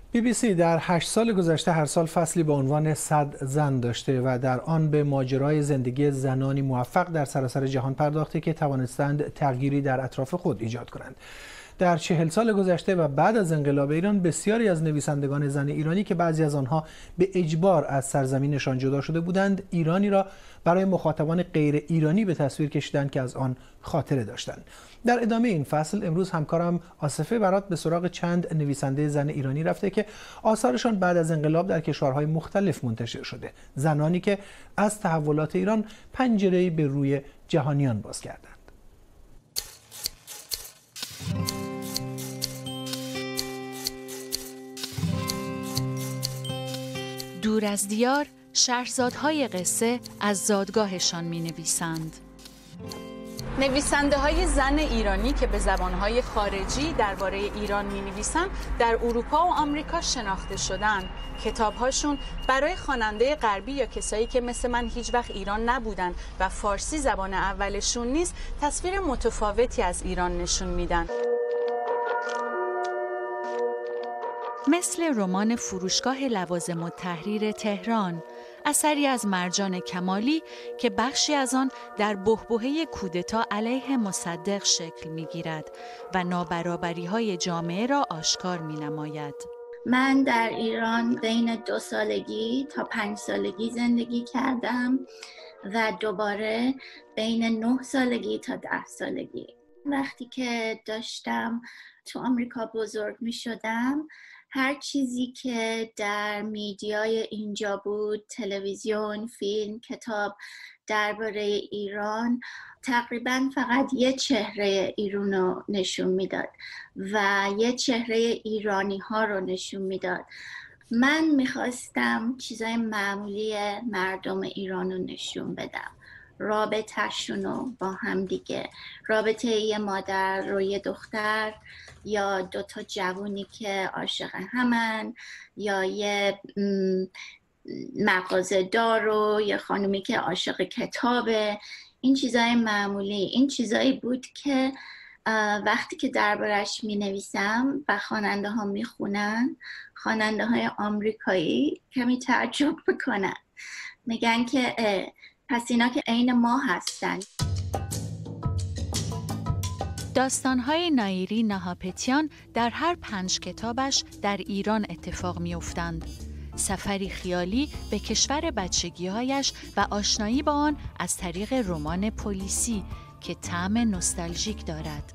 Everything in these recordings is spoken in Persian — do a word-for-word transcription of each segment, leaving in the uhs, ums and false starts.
بی بی سی در هشت سال گذشته هر سال فصلی با عنوان صد زن داشته و در آن به ماجرای زندگی زنانی موفق در سراسر جهان پرداخته که توانستند تغییری در اطراف خود ایجاد کنند. در چهل سال گذشته و بعد از انقلاب ایران بسیاری از نویسندگان زن ایرانی که بعضی از آنها به اجبار از سرزمینشان جدا شده بودند، ایرانی را برای مخاطبان غیر ایرانی به تصویر کشیدند که از آن خاطره داشتند. در ادامه این فصل امروز همکارم آصفه برات به سراغ چند نویسنده زن ایرانی رفته که آثارشان بعد از انقلاب در کشورهای مختلف منتشر شده، زنانی که از تحولات ایران پنجره‌ای به روی جهانیان باز کردند. دور از دیار، شهرزادهای قصه از زادگاهشان می نویسند. نویسنده های زن ایرانی که به زبانهای خارجی درباره ایران می نویسند در اروپا و آمریکا شناخته شدند. کتابهاشون برای خواننده غربی یا کسایی که مثل من هیچ وقت ایران نبودن و فارسی زبان اولشون نیست، تصویر متفاوتی از ایران نشون میدن. مثل رمان فروشگاه لوازم التحریر تهران، اثری از مرجان کمالی که بخشی از آن در بحبوحه کودتا علیه مصدق شکل می‌گیرد و نابرابری‌های جامعه را آشکار می‌نماید. من در ایران بین دو سالگی تا پنج سالگی زندگی کردم و دوباره بین نه سالگی تا ده سالگی. وقتی که داشتم تو آمریکا بزرگ می‌شدم، هر چیزی که در میدیای اینجا بود، تلویزیون، فیلم، کتاب درباره ایران، تقریباً فقط یه چهره ایران رو نشون میداد و یه چهره ایرانی ها رو نشون میداد. من میخواستم چیزای معمولی مردم ایران رو نشون بدم، رابطه‌شون رو با هم دیگه، رابطه یه مادر و یه دختر، یا دو تا جوونی که عاشق همن، یا یه مغازه دار و یه خانومی که عاشق کتابه. این چیزای معمولی، این چیزایی بود که وقتی که دربارش می نویسم و خواننده ها می خونن، خواننده های آمریکایی کمی تعجب بکنن، میگن که پس اینا که عین ما هستن. داستان‌های نایری نهاپتیان در هر پنج کتابش در ایران اتفاق می‌افتند. سفری خیالی به کشور بچگی‌هایش و آشنایی با آن از طریق رمان پلیسی که طعم نوستالژیک دارد.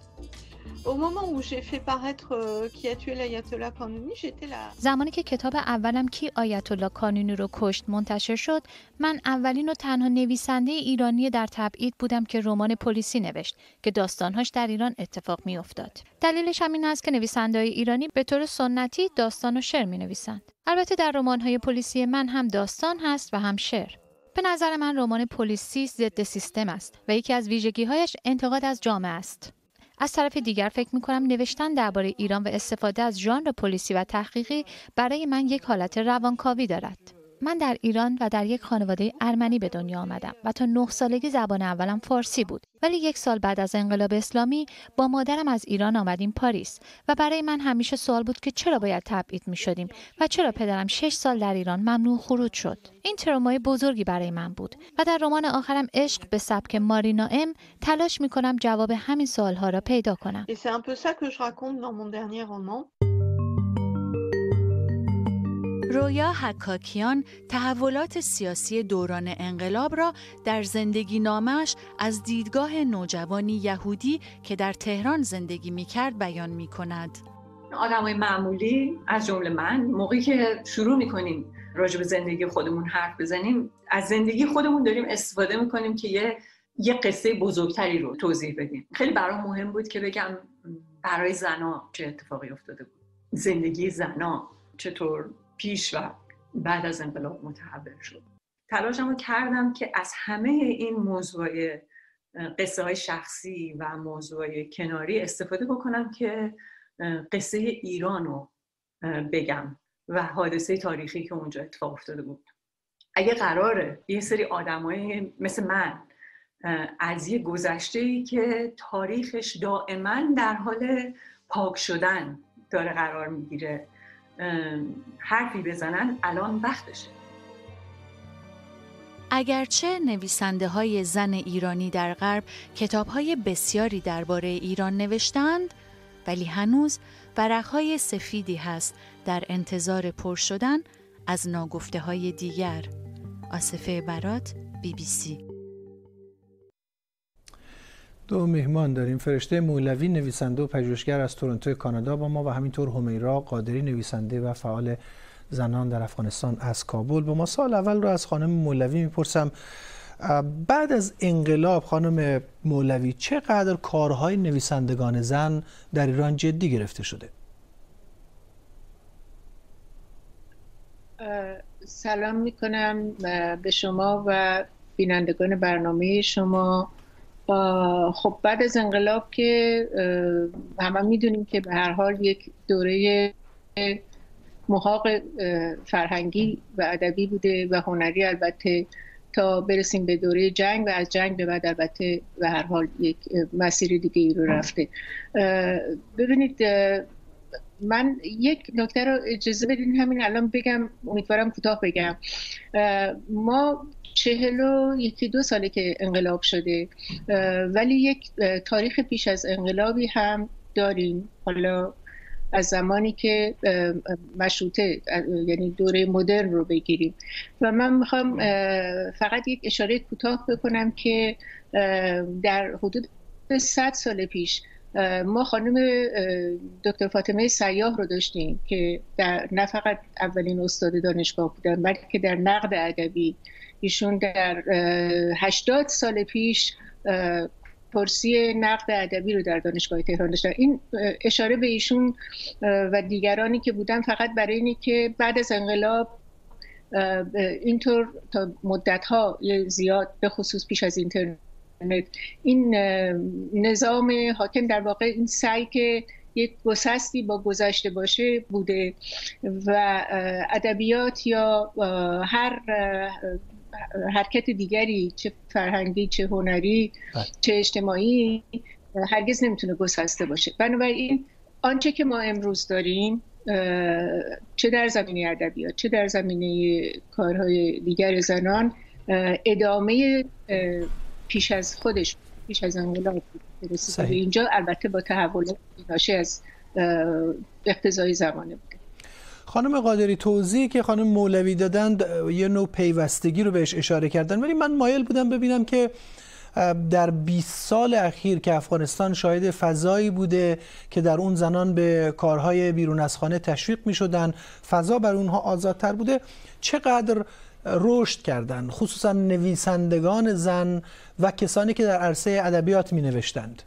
زمانی که کتاب اولم کی آیت الله کانونی رو کشت منتشر شد، من اولین و تنها نویسنده ایرانی در تبعید بودم که رمان پلیسی نوشت که داستانهاش در ایران اتفاق می افتاد. دلیلش هم این است که نویسنده‌های ایرانی به طور سنتی داستان و شعر می نویسند. البته در رمان‌های پلیسی من هم داستان هست و هم شعر. به نظر من رمان پلیسی ضد سیستم است و یکی از ویژگی‌هایش انتقاد از جامعه است. از طرف دیگر فکر می‌کنم نوشتن درباره ایران و استفاده از ژانر پلیسی و تحقیقی برای من یک حالت روانکاوی دارد. من در ایران و در یک خانواده ارمنی به دنیا آمدم و تا نه سالگی زبان اولم فارسی بود. ولی یک سال بعد از انقلاب اسلامی با مادرم از ایران آمدیم پاریس و برای من همیشه سوال بود که چرا باید تبعید می‌شدیم و چرا پدرم شش سال در ایران ممنوع خروج شد. این ترومای بزرگی برای من بود و در رمان آخرم عشق به سبک مارینا ام تلاش می‌کنم جواب همین سوال‌ها را پیدا کنم. رویا حکاکیان تحولات سیاسی دوران انقلاب را در زندگی نامش از دیدگاه نوجوانی یهودی که در تهران زندگی می‌کرد بیان می‌کند. آدمای معمولی از جمله من، موقعی که شروع می‌کنیم راجع به زندگی خودمون حرف بزنیم، از زندگی خودمون داریم استفاده می‌کنیم که یه یه قصه بزرگتری رو توضیح بدیم. خیلی برام مهم بود که بگم برای زنا چه اتفاقی افتاده بود، زندگی زنا چطور پیش و بعد از انقلاب متحول شد. تلاشمو کردم که از همه این موضوع قصه های شخصی و موضوع کناری استفاده بکنم که قصه ایران رو بگم و حادثه تاریخی که اونجا اتفاق افتاده بود. اگه قراره یه سری آدمای مثل من از یه گذشته‌ای که تاریخش دائما در حال پاک شدن داره قرار میگیره حرفی بزنن الان وقتشه. اگرچه نویسنده های زن ایرانی در غرب کتاب های بسیاری درباره ایران نوشتند، ولی هنوز ورقهای سفیدی هست در انتظار پر شدن از ناگفته های دیگر. آصفه برات، بی بی سی. دو مهمان داریم. فرشته مولوی نویسنده و پژوهشگر از تورنتو کانادا با ما و همینطور همیرا قادری نویسنده و فعال زنان در افغانستان از کابل با ما. سال اول رو از خانم مولوی میپرسم، بعد از انقلاب خانم مولوی چقدر کارهای نویسندگان زن در ایران جدی گرفته شده؟ سلام میکنم به شما و بینندگان برنامه شما. خب بعد از انقلاب که همه میدونیم که به هر حال یک دوره محاق فرهنگی و ادبی بوده و هنری، البته تا برسیم به دوره جنگ و از جنگ به بعد البته به هر حال یک مسیر دیگه ای رو رفته. ببینید من یک نکته رو اجازه بدین همین الان بگم، امیدوارم کوتاه بگم. ما چهل و یکی دو ساله که انقلاب شده ولی یک تاریخ پیش از انقلابی هم داریم، حالا از زمانی که مشروطه یعنی دوره مدرن رو بگیریم و من میخوام فقط یک اشاره کوتاه بکنم که در حدود صد سال پیش ما خانم دکتر فاطمه سیاح رو داشتیم که در نه فقط اولین استاد دانشگاه بودن بلکه در نقد ادبی ایشون در هشتاد سال پیش کرسی نقد ادبی رو در دانشگاه تهران داشتن. این اشاره به ایشون و دیگرانی که بودن فقط برای اینه که بعد از انقلاب اینطور تا مدت‌ها زیاد به خصوص پیش از اینترنت این نظام حاکم در واقع این سعی که یک گسستی با گذشته باشه بوده و ادبیات یا هر حرکت دیگری چه فرهنگی چه هنری چه اجتماعی هرگز نمیتونه گسسته باشه. بنابراین آنچه که ما امروز داریم چه در زمینه ادبیات چه در زمینه کارهای دیگر زنان ادامه پیش از خودش پیش از انقلاب رسیده به اینجا، البته با تحولات ناشی از اقتضای زمانه بوده. خانم قادری، توضیحی که خانم مولوی دادند یه نوع پیوستگی رو بهش اشاره کردن، ولی من مایل بودم ببینم که در بیست سال اخیر که افغانستان شاهد فضایی بوده که در اون زنان به کارهای بیرون از خانه تشویق می شدن، فضا بر اونها آزادتر بوده، چقدر رشد کردن خصوصا نویسندگان زن و کسانی که در عرصه ادبیات می نوشتند؟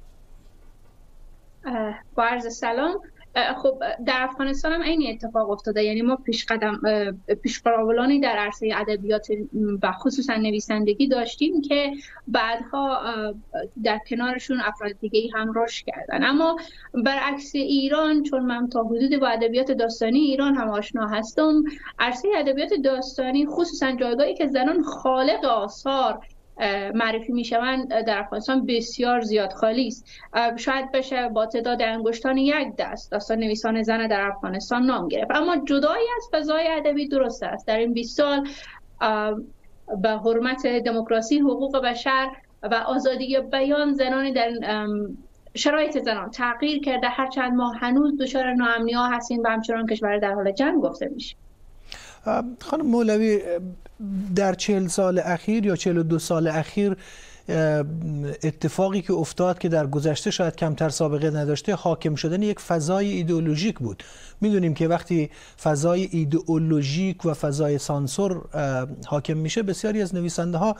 با عرض سلام. خب در افغانستان هم این اتفاق افتاده، یعنی ما پیش قدم پیشقراولانی در عرصه ادبیات و خصوصا نویسندگی داشتیم که بعدها در کنارشون افراد دیگه‌ای هم رشد کردن. اما برعکس ایران، چون من تا حدودی با ادبیات داستانی ایران هم آشنا هستم، عرصه ادبیات داستانی خصوصا جایگاهی که زنان خالق آثار معرفی میشوند در افغانستان بسیار زیاد خالی است. شاید بشه با تعداد انگشتان یک دست داستان نویسان زن در افغانستان نام گرفت. اما جدایی از فضای ادبی درست است در این بیست سال به حرمت دموکراسی، حقوق بشر و آزادی بیان زنانی در شرایط زنان تغییر کرده، هرچند ما هنوز دچار ناامنی‌ها هستیم و همچنان کشور در حال جنگ گفته میشه. خانم مولوی، در چهل سال اخیر یا چهل و دو سال اخیر اتفاقی که افتاد که در گذشته شاید کمتر سابقه نداشته، حاکم شدن یک فضای ایدئولوژیک بود. میدونیم که وقتی فضای ایدئولوژیک و فضای سانسور حاکم میشه بسیاری از نویسنده ها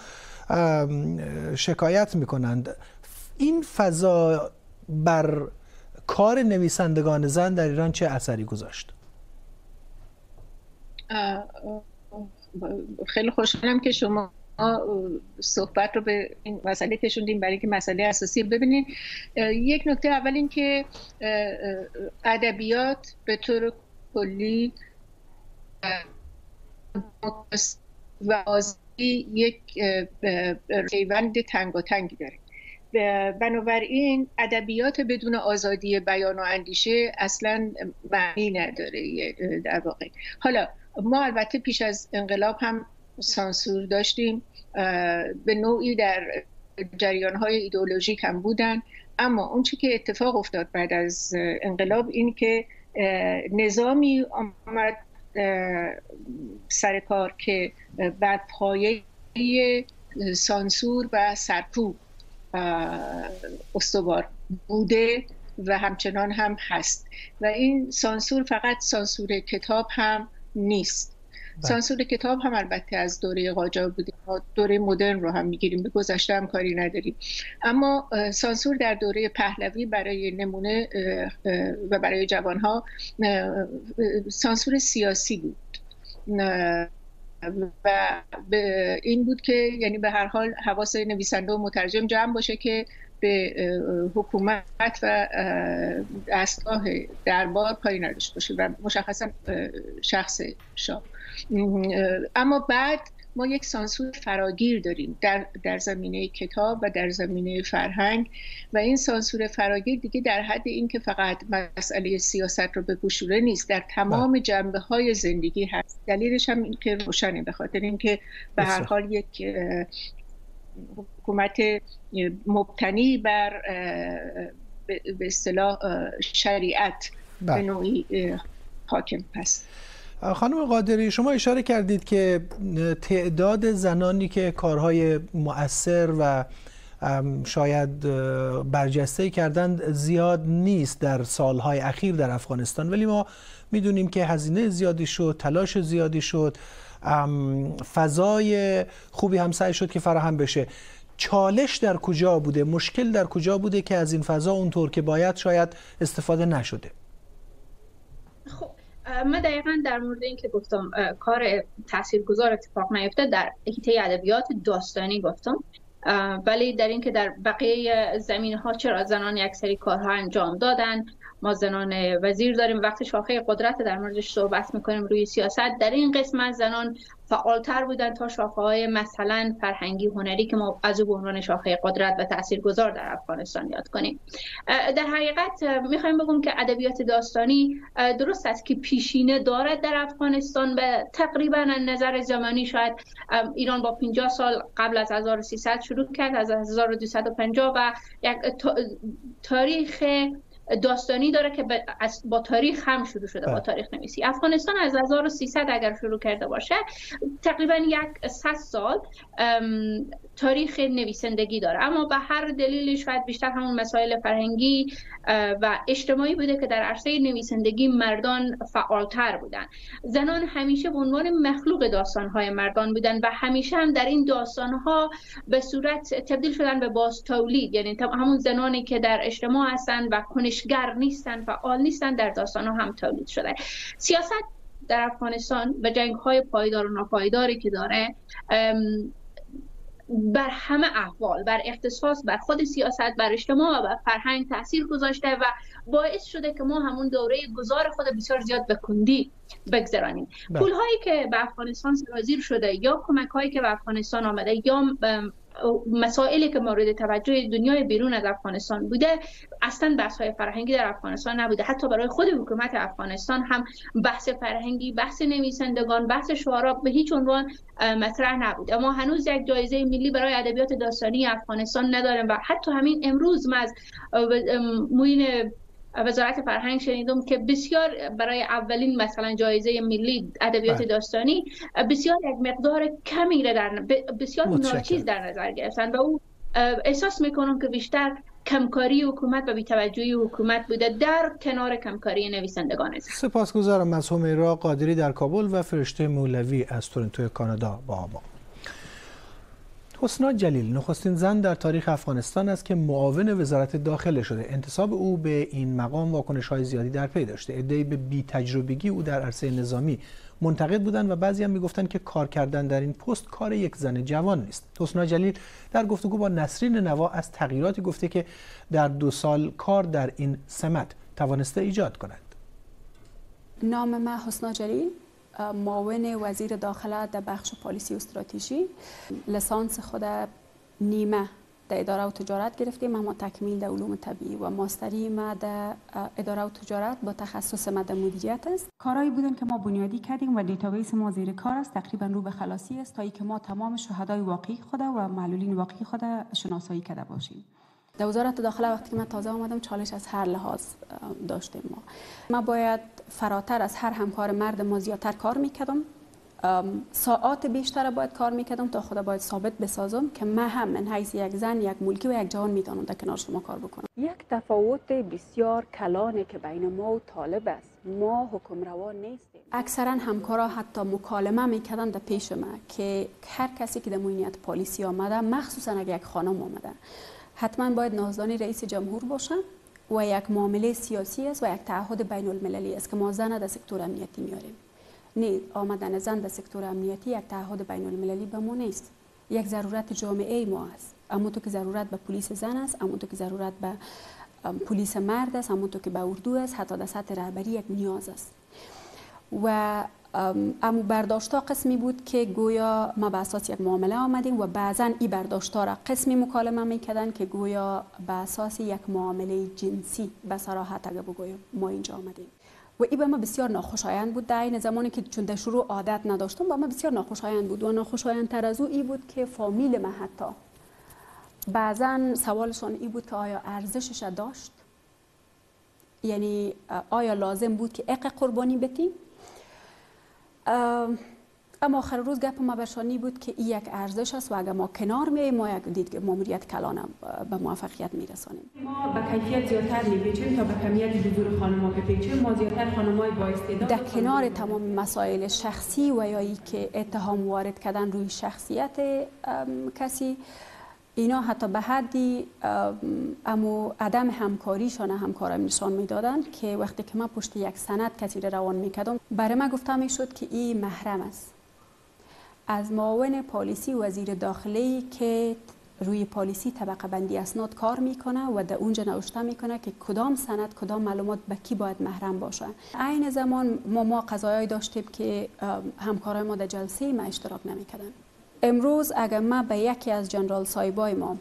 شکایت میکنند. این فضا بر کار نویسندگان زن در ایران چه اثری گذاشت؟ خیلی خوشحالم که شما صحبت رو به این مسئله کشوندیم، برای که مسئله اساسی. ببینید، یک نکته اول این که ادبیات به طور کلی و آزادی یک پیوند تنگاتنگی داره. بنابراین ادبیات بدون آزادی بیان و اندیشه اصلا معنی نداره در واقع. حالا ما البته پیش از انقلاب هم سانسور داشتیم، به نوعی در جریان‌های ایدئولوژیک هم بودن، اما اون چی که اتفاق افتاد بعد از انقلاب این که نظامی آمد سر کار که بر پایه سانسور و سرکوب استوار بوده و همچنان هم هست. و این سانسور فقط سانسور کتاب هم نیست. بله. سانسور کتاب هم البته از دوره قاجار بوده، ما دوره مدرن رو هم میگیریم، به گذشته هم کاری نداریم. اما سانسور در دوره پهلوی برای نمونه و برای جوانها سانسور سیاسی بود و این بود که یعنی به هر حال حواس نویسنده و مترجم جمع باشه که به حکومت و دستگاه دربار کاری نداشته باشه و مشخصا شخص شاه. اما بعد ما یک سانسور فراگیر داریم در در زمینه کتاب و در زمینه فرهنگ و این سانسور فراگیر دیگه در حد این که فقط مسئله سیاست رو بپوشونه نیست، در تمام جنبه‌های زندگی هست. دلیلش هم این که روشنه، به خاطر اینکه به هر حال یک حکومت مبتنی بر به اصطلاح شریعت به نوعی حاکم هست. خانم قادری، شما اشاره کردید که تعداد زنانی که کارهای مؤثر و شاید برجسته کردند زیاد نیست در سالهای اخیر در افغانستان، ولی ما میدونیم که هزینه زیادی شد، تلاش زیادی شد، فضای خوبی هم سعی شد که فراهم بشه. چالش در کجا بوده؟ مشکل در کجا بوده که از این فضا اونطور که باید شاید استفاده نشده؟ خب من دقیقاً در مورد این که گفتم کار تاثیرگذار اتفاق نیفته در حیطه ادبیات داستانی گفتم، ولی در این که در بقیه زمینه‌ها چرا زنان یک سری کارها انجام دادن. ما زنان وزیر داریم، وقتی شاخه قدرت در موردش صحبت میکنیم روی سیاست، در این قسمت زنان فعالتر بودن تا شاخه‌های مثلا فرهنگی هنری که ما از او به عنوان شاخه قدرت و تاثیرگذار در افغانستان یاد کنیم. در حقیقت میخوایم بگم که ادبیات داستانی درست است که پیشینه دارد در افغانستان، به تقریبا نظر زمانی شاید ایران با پنجاه سال قبل از هزار و سیصد شروع کرد، از هزار و دویست و پنجاه و یک تاریخ داستانی داره که با تاریخ هم شروع شده، با تاریخ نویسی. افغانستان از هزار و سیصد اگر شروع کرده باشه تقریبا یک صد سال تاریخ نویسندگی داره، اما به هر دلیلی شاید بیشتر همون مسائل فرهنگی و اجتماعی بوده که در عرصه نویسندگی مردان فعالتر بودن. زنان همیشه به عنوان مخلوق داستان‌های مردان بودن و همیشه هم در این داستان‌ها به صورت تبدیل شدن به باز تولید، یعنی همون زنانی که در اجتماع هستن و کنشگر نیستن، فعال نیستن، در داستان‌ها هم تولید شده. سیاست در افغانستان و جنگ‌های پایدار و ناپایداری که داره بر همه احوال، بر اختصاص، بر خود سیاست، بر اجتماع و بر فرهنگ تاثیر گذاشته و باعث شده که ما همون دوره گذار خود بسیار زیاد به کندی بگذرانیم. پول‌هایی که به افغانستان سرازیر شده یا کمک‌هایی که به افغانستان آمده یا مسائلی که مورد توجه دنیای بیرون از افغانستان بوده، اصلا بحث‌های فرهنگی در افغانستان نبوده. حتی برای خود حکومت افغانستان هم بحث فرهنگی، بحث نویسندگان، بحث شعرا به هیچ عنوان مطرح نبوده. ما هنوز یک جایزه ملی برای ادبیات داستانی افغانستان نداریم و حتی همین امروز من از معین وزارت فرهنگ شنیدم که بسیار برای اولین مثلا جایزه ملی ادبیات داستانی بسیار یک مقدار کمی را در بسیار ناچیز در نظر گرفتن و او احساس میکنم که بیشتر کمکاری حکومت و بی‌توجهی حکومت بوده در کنار کمکاری نویسندگان. سپاسگزارم از همیرا قادری در کابل و فرشته مولوی از تورنتو کانادا با ما. حسنا جلیل نخستین زن در تاریخ افغانستان است که معاون وزارت داخله شده. انتصاب او به این مقام واکنش‌های زیادی در پی داشته. عده‌ای به بی‌تجربگی او در عرصه نظامی منتقد بودند و بعضی هم میگفتند که کار کردن در این پست کار یک زن جوان نیست. حسنا جلیل در گفتگو با نسرین نوا از تغییراتی گفته که در دو سال کار در این سمت توانسته ایجاد کند. نام من حسنا جلیل، معاون وزیر داخله در بخش پالیسی و استراتژی. لیسانس خود نیمه در اداره و تجارت گرفتیم، اما تکمیل در علوم طبیعی و ماستری ما در اداره و تجارت با تخصص ما در مدیریت است. کارهایی بودن که ما بنیادی کردیم و دیتابیس ما زیر کار است، تقریبا رو به خلاصی است تا اینکه ما تمام شهدای واقعی خود و معلولین واقعی خود شناسایی کرده باشیم. در وزارت داخله وقتی که من تازه آمدم چالش از هر لحاظ داشتیم. ما ما باید فراتر از هر همکار مرد ما زیادتر کار میکردم، ساعات بیشتر باید کار میکردم تا خود باید ثابت بسازم که من هم من حیث یک زن، یک ملکی و یک جوان میتونم در کنار شما کار بکنم. یک تفاوت بسیار کلانه که بین ما و طالب است. ما حکمروا نیستیم. اکثرا همکارا حتی مکالمه میکردن در پیش ما که هر کسی که در معینیت پلیسی آمده، مخصوصا اگر یک خانم آمده، حتما باید نازدانی رئیس جمهور باشه و یک معامله سیاسی است و یک تعهد بین المللی است که ما زن در سکتور امنیتی میاریم. نه، آمدن زن در سکتور امنیتی یک تعهد بین المللی به ما نیست، یک ضرورت جامعه ما است. همونطور که ضرورت به پلیس زن است، همونطور که ضرورت به پلیس مرد است، همونطور که به اردو است، حتی در سطح رهبری یک نیاز است. و امو برداشتا قسمی بود که گویا ما به اساس یک معامله آمدیم و بعضا این برداشتا را قسمی مکالمه میکردن که گویا به اساس یک معامله جنسی به صراحت اگه بگویم ما اینجا آمدیم. و این به ما بسیار ناخوشایند بود. در این زمانی که چون در شروع عادت نداشتم با ما بسیار ناخوشایند بود و ناخوشایند تر از او این بود که فامیل ما حتی بعضا سوالشان این بود که آیا ارزشش داشت، یعنی آیا لازم بود که اق قربانی بتیم. اما آخر روز گپ ما برشانی بود که این یک ارزش است و اگر ما کنار میاییم ما یک دید ماموریت کلان به موفقیت میرسانیم. ما به کیفیت زیادتر میپیچیم تا به کمیت حضور خانم‌ها بپیچیم. ما زیادتر خانم‌های با استعداد در کنار تمام مسائل شخصی و یا ای که اتهام وارد کردن روی شخصیت کسی، اینا حتی به حدی امو عدم همکاریشان همکارم نشان میدادن که وقتی که من پشت یک سند کسی را روان میکردم برای من گفته میشد که این محرم است از معاون پالیسی وزیر داخلی که روی پالیسی طبقه بندی اسناد کار میکنه و در اونجا نوشته میکنه که کدام سند کدام معلومات به کی باید محرم باشه. عین زمان ما ما قضایایی داشتیم که همکارای ما در جلسه ما اشتراک نمیکردن. امروز اگر ما به یکی از جنرال صاحبای ما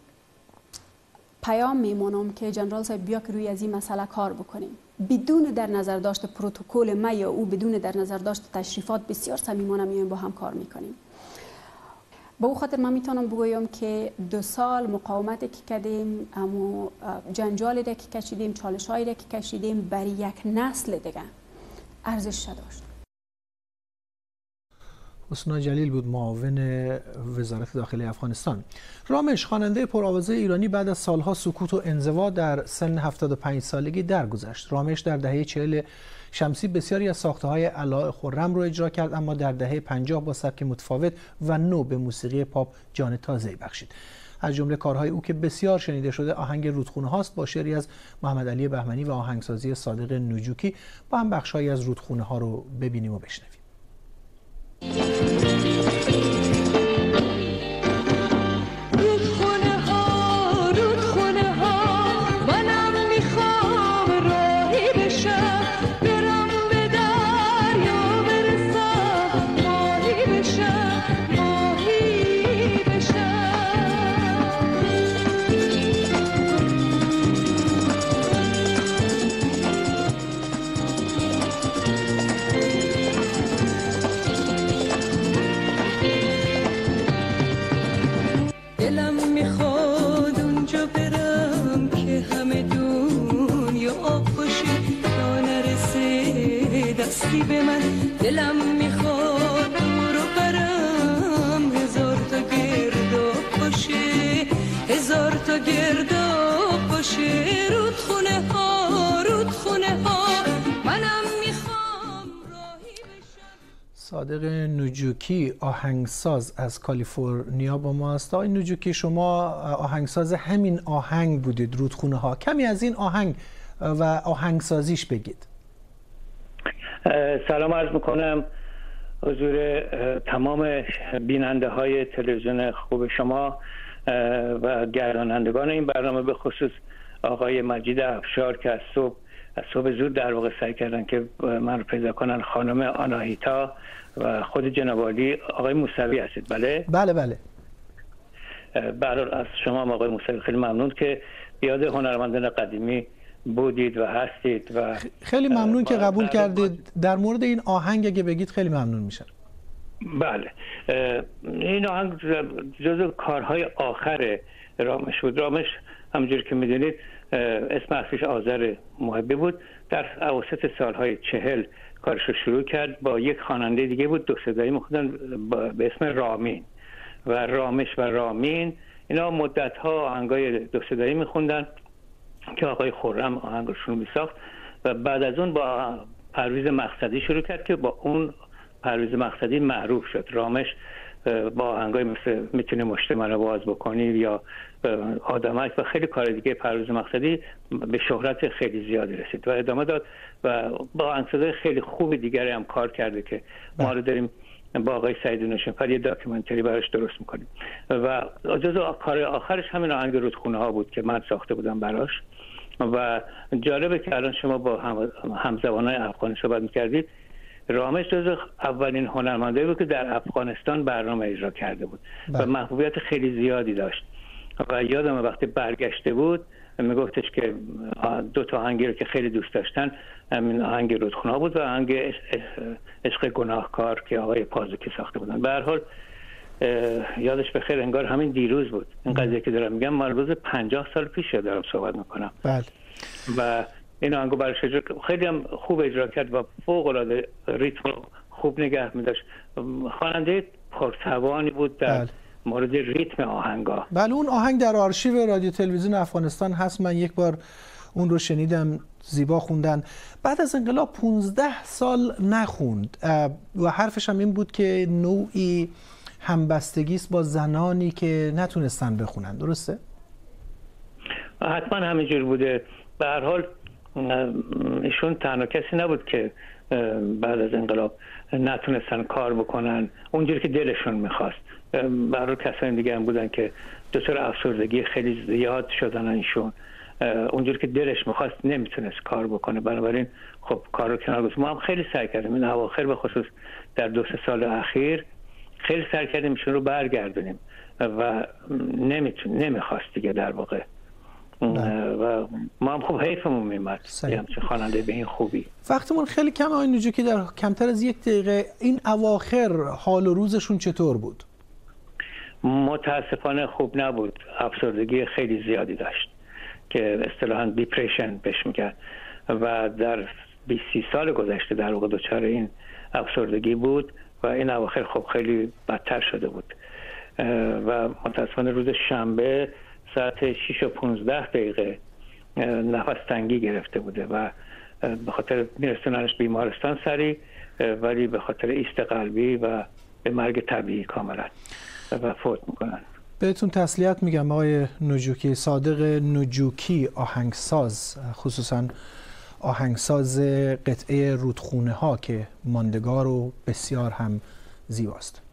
پیام میمونم که جنرال صاحب بیا که روی از این مسئله کار بکنیم، بدون در نظر داشت پروتکل ما یا او بدون در نظر داشت تشریفات بسیار صمیمانه میایم با هم کار میکنیم. به او خاطر من میتونم بگویم که دو سال مقاومتی که کردیم، اما جنجالی که کشیدیم، چالش هایی که کشیدیم برای یک نسل دیگه ارزش داشت. حسنا جلیل بود معاون وزارت داخلی افغانستان. رامش، خواننده پرآوازه ایرانی بعد از سالها سکوت و انزوا در سن هفتاد و پنج سالگی درگذشت. رامش در دهه چهل شمسی بسیاری از ساخته‌های علاء خرم رو اجرا کرد، اما در دهه پنجاه با سبک متفاوت و نو به موسیقی پاپ جان تازه‌ای بخشید. از جمله کارهای او که بسیار شنیده شده آهنگ رودخونه هاست با شعری از محمد علی بهمنی و آهنگسازی صادق نوجوکی. با هم بخش‌هایی از رودخونه ها رو ببینیم و بشنویم. به من دلم میخواد رو برم هزار تا گرداب باشه، هزار تا گرداب باشه. رودخونه ها رودخونه ها منم میخوام راهی بشم. صادق نوجوکی آهنگساز از کالیفرنیا با ماست. آقای نوجوکی، شما آهنگساز همین آهنگ بودید رودخونه ها. کمی از این آهنگ و آهنگسازیش بگید. سلام عرض میکنم حضور تمام بیننده های تلویزیون خوب شما و گردانندگان این برنامه، به خصوص آقای مجید افشار که از صبح از صبح زود در واقع سعی کردن که من رو پیدا کنن. خانم آناهیتا و خود جناب عالی. آقای موسوی هستید؟ بله بله بله. برای از شما آقای موسوی خیلی ممنون که یاد هنرمندان قدیمی بودید و هستید و خیلی ممنون که قبول کردید. در مورد این آهنگ اگه بگید خیلی ممنون میشم. بله، این آهنگ جزو کارهای آخر رامش بود. رامش همونجور که میدونید اسم اصلیش آذر محبی بود. در اواسط سالهای چهل کارش رو شروع کرد. با یک خواننده دیگه بود، دو صدایی میخوندن به اسم رامین و رامش و رامین. اینا مدت‌ها آهنگای دو صدایی میخوندن که آقای خرم آهنگشون میساخت و بعد از اون با پرویز مقصدی شروع کرد که با اون پرویز مقصدی معروف شد. رامش با آهنگای مثل میتونی مشت منو باز بکنی یا آدمک و خیلی کار دیگه پرویز مقصدی به شهرت خیلی زیادی رسید و ادامه داد و با آهنگسازهای خیلی خوب دیگری هم کار کرده که ما رو داریم با آقای سعید نوشنفر یه داکیومنتری براش درست میکنیم و جزو کار آخرش همین آهنگ رودخونه ها بود که من ساخته بودم براش. و جالبه که الان شما با همزبانای افغانی صحبت میکردید. رامش جزو اولین هنرمندایی بود که در افغانستان برنامه اجرا کرده بود و محبوبیت خیلی زیادی داشت و یادم وقتی برگشته بود میگفتش که دو تا آهنگی رو که خیلی دوست داشتن همین آهنگ رودخونه بود و آهنگ عشق گناهکار که آقای پازوکی ساخته بودن. به هر حال یادش بخیر، انگار همین دیروز بود. این قضیه که دارم میگم مال روز پنجاه سال پیش دارم صحبت میکنم. بله. و این آهنگو براش اجرا خیلی هم خوب اجرا کرد و فوق العاده ریتم خوب نگه می‌داشت. خواننده پرتوانی بود در بله. مورد ریتم آهنگا. بله، اون آهنگ در آرشیو رادیو تلویزیون افغانستان هست. من یک بار اون رو شنیدم، زیبا خوندن. بعد از انقلاب پانزده سال نخوند و حرفش هم این بود که نوعی همبستگی است با زنانی که نتونستن بخونن. درسته؟ حتما همینجور بوده. به هر حال ایشون تنها کسی نبود که بعد از انقلاب نتونستن کار بکنن اونجوری که دلشون میخواست. برای کسانی دیگه هم بودن که دچار افسردگی خیلی زیاد شدن. ایشون اونجوری که دلش میخواست نمیتونست کار بکنه، بنابراین خب کار رو کنار گذاشت. ما هم خیلی سعی کردیم این اواخر به خصوص در دو سه سال اخیر خیلی سعی کردیم ایشون رو برگردونیم و نمیتون نمیخواست دیگه در واقع. و ما هم خب حیفمون میمد یه همچه خواننده به این خوبی. وقتمون خیلی کم آقای نجوکی، در کمتر از یک دقیقه این اواخر حال و روزشون چطور بود؟ متاسفانه خوب نبود. افسردگی خیلی زیادی داشت که اصطلاحاً دیپریشن بهش میگن و در بیست سال گذشته در واقع دچار این افسردگی بود و این اواخر خب خیلی بدتر شده بود و متاسفانه روز شنبه ساعت شش و پانزده دقیقه نفس تنگی گرفته بوده و به خاطر میرسوننش بیمارستان سری، ولی به خاطر ایست قلبی و به مرگ طبیعی کاملا و فوت میکنن. بهتون تسلیت میگم آقای نجوکی. صادق نجوکی آهنگساز، خصوصا آهنگساز قطعه رودخونه ها که ماندگار و بسیار هم زیباست.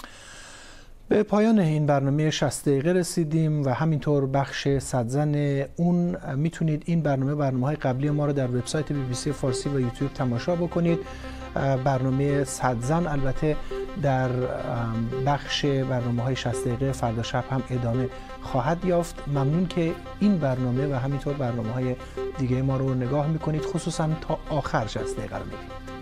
به پایان این برنامه شصت دقیقه رسیدیم و همینطور بخش صدزن اون. میتونید این برنامه برنامه های قبلی ما رو در وبسایت بی بی سی فارسی و یوتیوب تماشا بکنید. برنامه صدزن البته در بخش برنامه های شصت دقیقه فردا شب هم ادامه خواهد یافت. ممنون که این برنامه و همینطور برنامه های دیگه ما رو نگاه میکنید، خصوصا تا آخر شصت دقیقه رو میبینید.